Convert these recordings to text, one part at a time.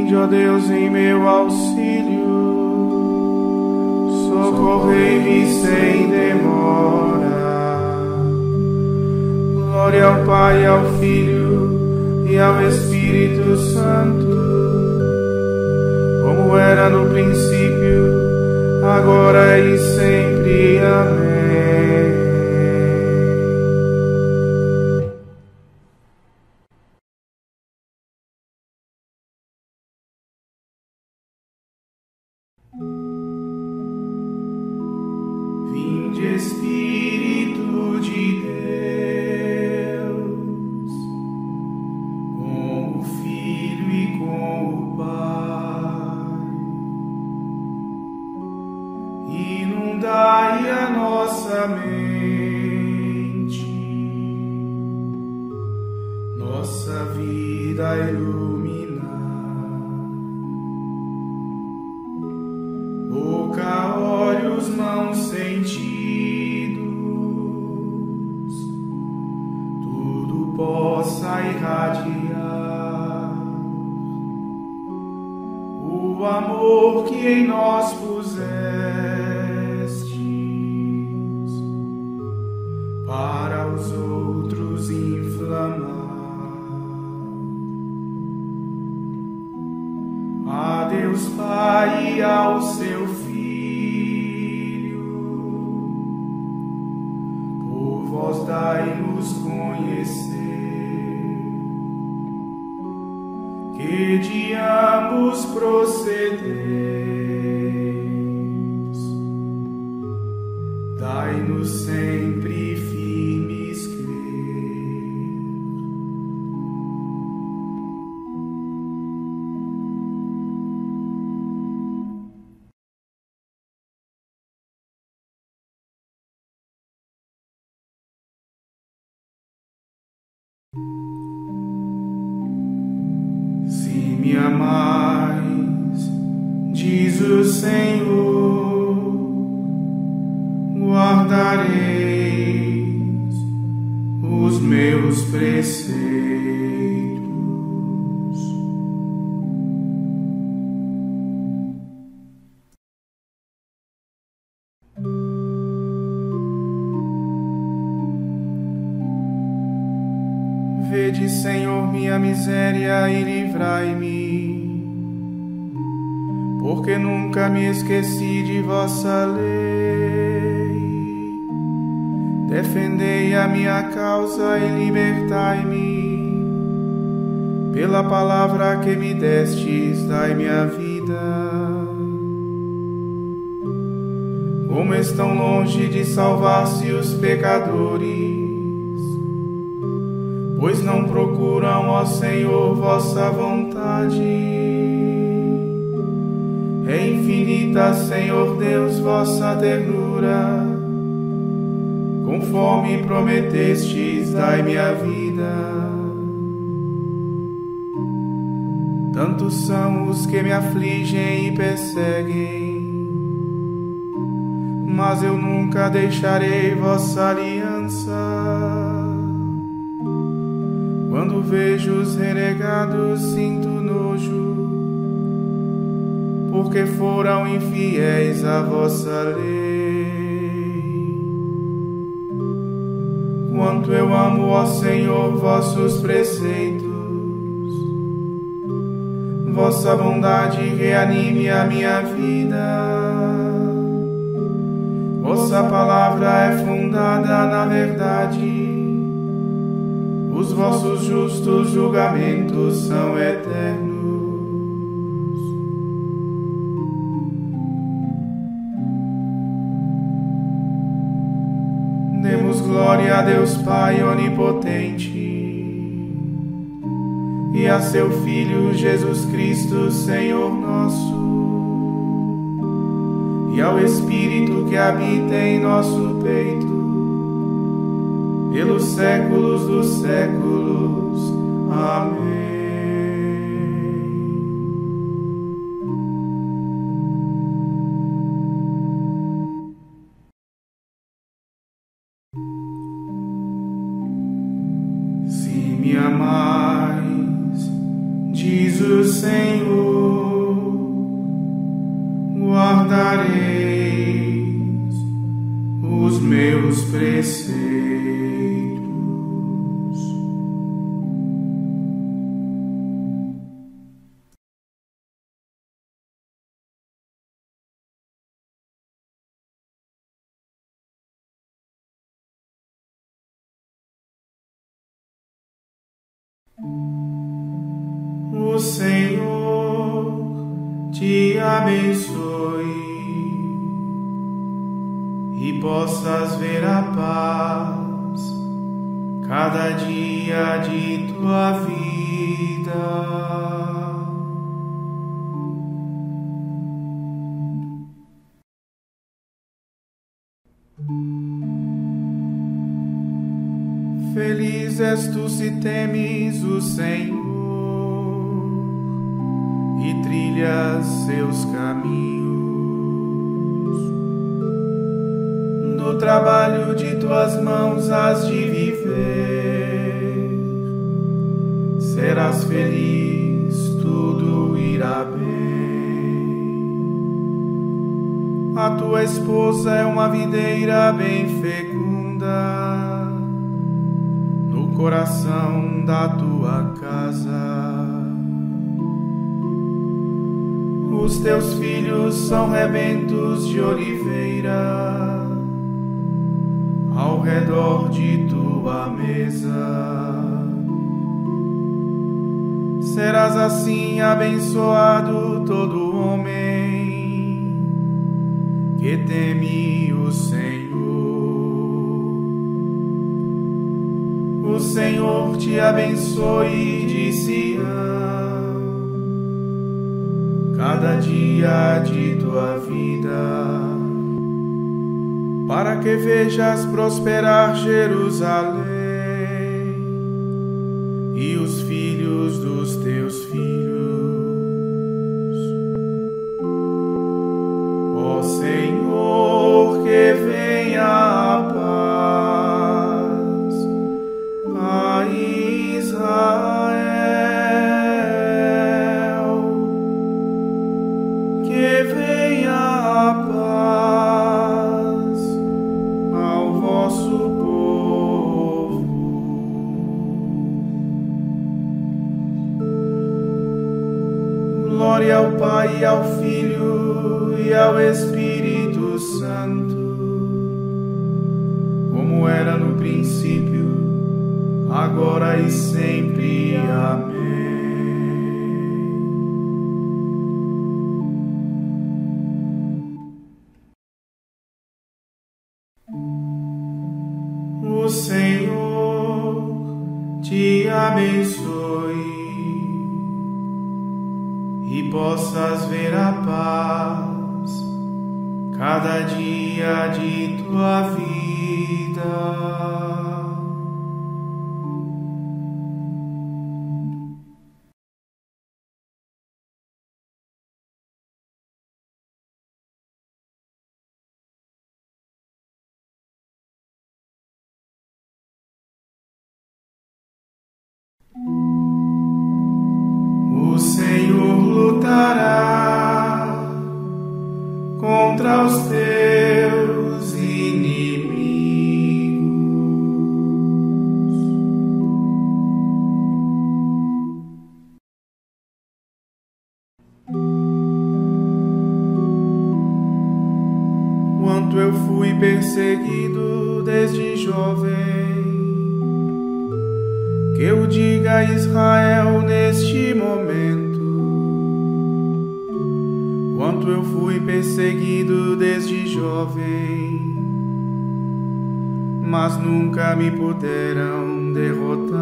Vinde, ó Deus, em meu auxílio, socorrei-me sem demora. Glória ao Pai, ao Filho e ao Espírito Santo, como era no princípio, agora e sempre. Amém. Vinde, Espírito de Deus, com o Filho e com o Pai, inundai a nossa mente, nossa vida iluminar. Boca, olhos, mãos, sentidos, tudo possa irradiar o amor que em nós pusestes, para os outros inflamar. A Deus Pai e ao seu Filho, por vós dai-nos conhecer que de ambos procedeis. Dai-nos sempre firmes crer. Se me amais, diz o Senhor, guardareis os meus preceitos. Vede, Senhor, minha miséria e livrai-me, porque nunca me esqueci de vossa lei. Defendei a minha causa e libertai-me, pela palavra que me destes, dai-me a vida. Como estão longe de salvar-se os pecadores, pois não procuram, ó Senhor, vossa vontade. É infinita, Senhor Deus, vossa ternura, conforme prometestes, dai-me a vida. Tantos são os que me afligem e perseguem, mas eu nunca deixarei vossa aliança. Quando vejo os renegados, sinto nojo, porque foram infiéis à vossa lei. Quanto eu amo, ó Senhor, vossos preceitos, vossa bondade reanime a minha vida. Vossa palavra é fundada na verdade, os vossos justos julgamentos são eternos. Demos glória a Deus Pai onipotente e a seu Filho Jesus Cristo, Senhor nosso, e ao Espírito que habita em nosso peito, pelos séculos dos séculos. Amém. Se me amais, diz o Senhor, guardareis os meus preceitos. O Senhor te abençoe e possas ver a paz cada dia de tua vida. Feliz és tu se temes o Senhor e trilhas seus caminhos. No trabalho de tuas mãos has de viver. Serás feliz, tudo irá bem. A tua esposa é uma videira bem fecunda no coração da tua casa. Os teus filhos são rebentos de oliveira ao redor de tua mesa. Serás assim abençoado todo homem que teme o Senhor. O Senhor te abençoe de Sião cada dia de tua vida, para que vejas prosperar Jerusalém e os filhos dos teus filhos. Ó Senhor, que venha a paz a Israel. Glória ao Pai, ao Filho e ao Espírito Santo, como era no princípio, agora e sempre. Amém. O Senhor te abençoe e possas ver a paz cada dia de tua vida. O Senhor lutará contra os teus inimigos. Quanto eu fui perseguido desde jovem, que eu diga a Israel neste momento. Quanto eu fui perseguido desde jovem, mas nunca me puderam derrotar.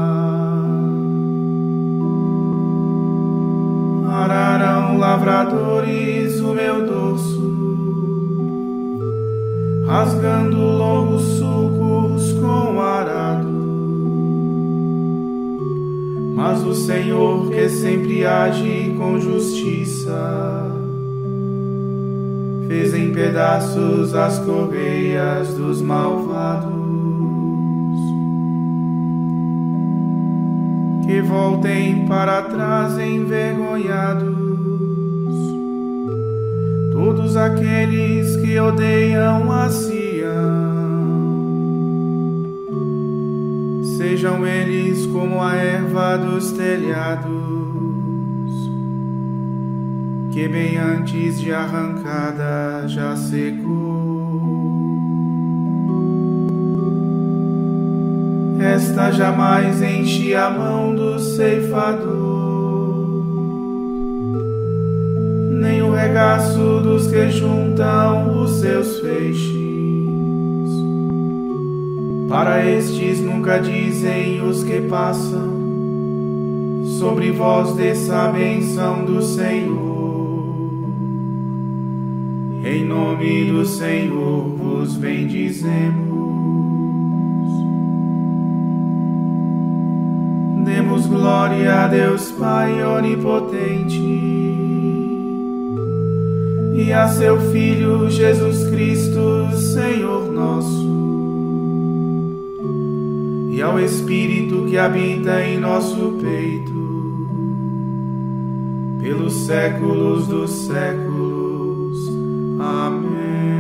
Ararão lavradores o meu dorso, rasgando longos sulcos com arado. Mas o Senhor, que sempre age com justiça, fez em pedaços as correias dos malvados. Que voltem para trás envergonhados todos aqueles que odeiam a Sião. Sejam eles como a erva dos telhados, que bem antes de arrancada já secou. Esta jamais enche a mão do ceifador, nem o regaço dos que juntam os seus feixes. Para estes nunca dizem os que passam, sobre vós desça a bênção do Senhor. Em nome do Senhor vos bendizemos. Demos glória a Deus Pai onipotente e a seu Filho Jesus Cristo, Senhor nosso, e ao Espírito que habita em nosso peito, pelos séculos dos séculos. Amém.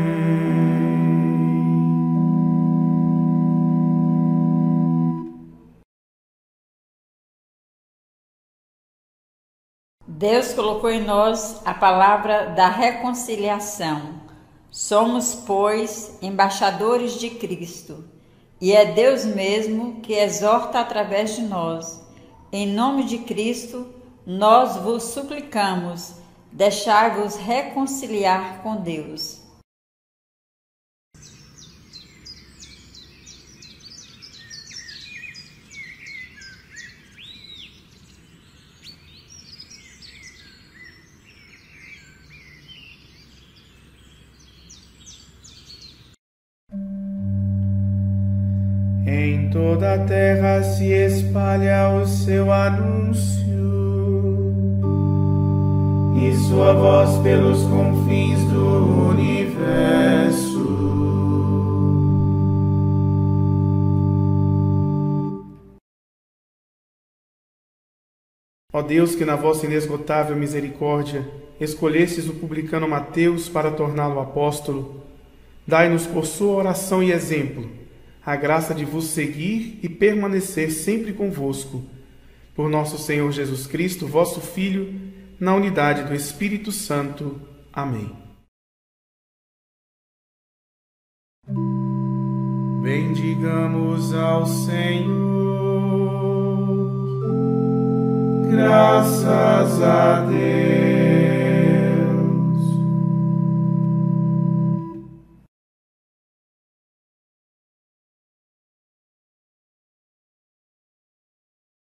Deus colocou em nós a palavra da reconciliação. Somos, pois, embaixadores de Cristo, e é Deus mesmo que exorta através de nós. Em nome de Cristo, nós vos suplicamos, deixai-vos reconciliar com Deus. Em toda a terra se espalha o seu anúncio, e sua voz pelos confins do universo. Ó Deus, que na vossa inesgotável misericórdia escolhestes o publicano Mateus para torná-lo apóstolo, dai-nos por sua oração e exemplo a graça de vos seguir e permanecer sempre convosco. Por nosso Senhor Jesus Cristo, vosso Filho, na unidade do Espírito Santo. Amém. Bendigamos ao Senhor. Graças a Deus.